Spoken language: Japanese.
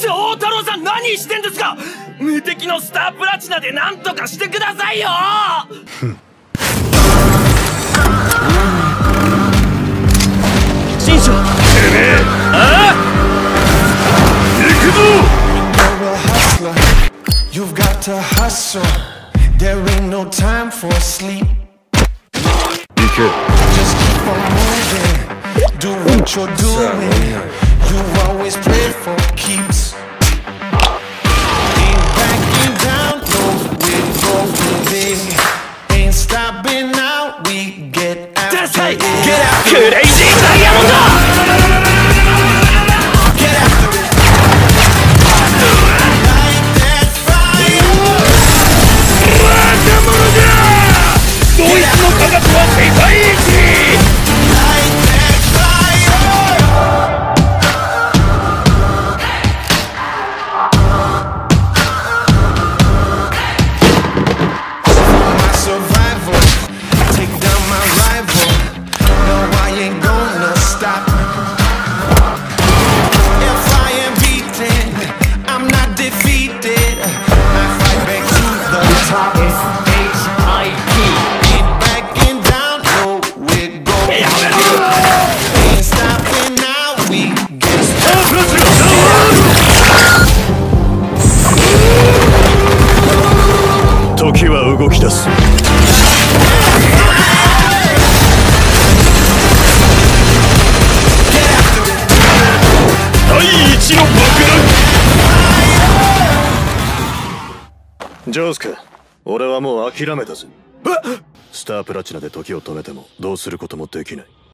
長太郎さん、何してんですか。無敵のスタープラチナで何とかしてくださいよ。新章、てめえ、ああ、行くぞ。 You've got to hustle. There ain't no time for sleep. Just keep on moving. Do what you're doing. You always play for keeps. Ain't backing down, no, we're going. Ain't stopping now, we get after it. Get out, crazy diamond! Get after it. Light that fire. ドイツの科学は世界一。 Light that fire. My survival, take down my rival. No, I ain't gonna stop. If I am beaten, I'm not defeated. I fight back to the top. Ain't backing down, no, we're going. Ain't stopping now, we get started. 時は動き出す。第一の爆弾。ジョースカ、俺はもう諦めたぜ。スタープラチナで時を止めてもどうすることもできない。